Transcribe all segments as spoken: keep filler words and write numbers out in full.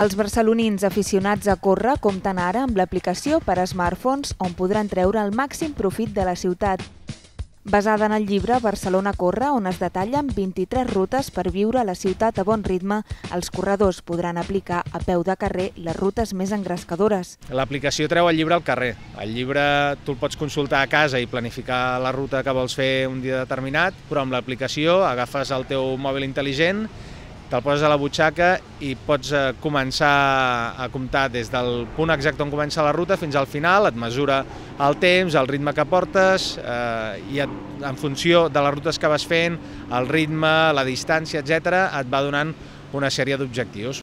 Els barcelonins aficionats a córrer compten ara amb l'aplicació per a smartphones on podran treure el màxim profit de la ciutat. Basada en el llibre Barcelona corre, on es detallen vint-i-tres rutes per viure a la ciutat a bon ritme, els corredors podran aplicar a peu de carrer les rutes més engrescadores. L'aplicació treu el llibre al carrer. El llibre tu el pots consultar a casa i planificar la ruta que vols fer un dia determinat, però amb l'aplicació agafes el teu mòbil intel·ligent, te'l poses a la butxaca i pots començar a comptar des del punt exacte on comença la ruta fins al final, et mesura el temps, el ritme que portes eh, i et, en funció de les rutes que vas fent, el ritme, la distància, etcètera, et va donant una sèrie d'objectius.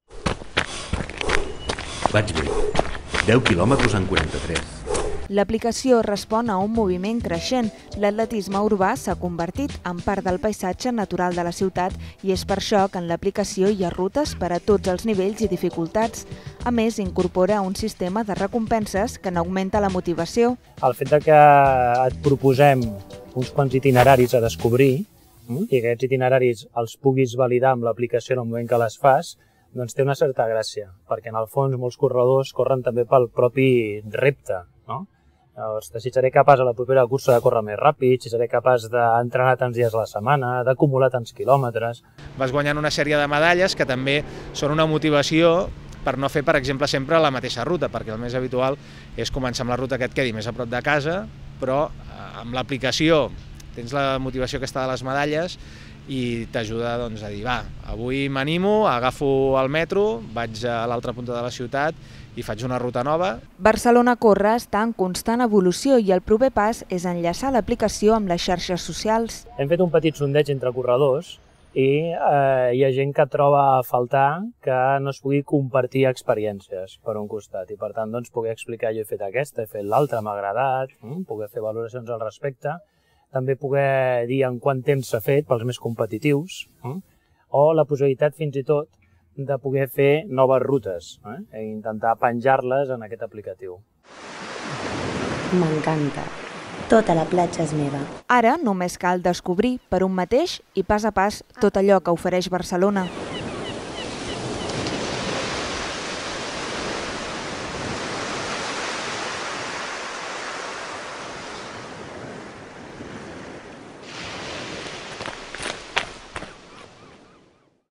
Vaig bé. deu quilòmetres en quaranta-tres. L'aplicació respon a un moviment creixent. L'atletisme urbà s'ha convertit en part del paisatge natural de la ciutat i és per això que en l'aplicació hi ha rutes per a tots els nivells i dificultats. A més, incorpora un sistema de recompenses que n'augmenta la motivació. El fet que et proposem uns quants itineraris a descobrir i que aquests itineraris els puguis validar amb l'aplicació en el moment que les fas, doncs té una certa gràcia, perquè en el fons molts corredors corren també pel propi repte, no? Llavors, si seré capaç a la propera cursa de córrer més ràpid, si seré capaç d'entrenar tants dies a la setmana, d'acumular tants quilòmetres. Vas guanyant una sèrie de medalles que també són una motivació per no fer, per exemple, sempre la mateixa ruta, perquè el més habitual és començar amb la ruta que et quedi més a prop de casa, però amb l'aplicació tens la motivació aquesta de les medalles i t'ajuda doncs, a dir, va, avui m'animo, agafo el metro, vaig a l'altra punta de la ciutat i faig una ruta nova. Barcelona Corre està en constant evolució i el proper pas és enllaçar l'aplicació amb les xarxes socials. Hem fet un petit sondeig entre corredors i eh, hi ha gent que troba a faltar que no es pugui compartir experiències per un costat i per tant doncs, poder explicar jo he fet aquesta, he fet l'altra, m'ha agradat, mm, poder fer valoracions al respecte, també poder dir en quant temps s'ha fet pels més competitius mm, o la possibilitat fins i tot de poder fer noves rutes eh? i intentar penjar-les en aquest aplicatiu. M'encanta. Tota la platja és meva. Ara només cal descobrir per un mateix i pas a pas tot allò que ofereix Barcelona.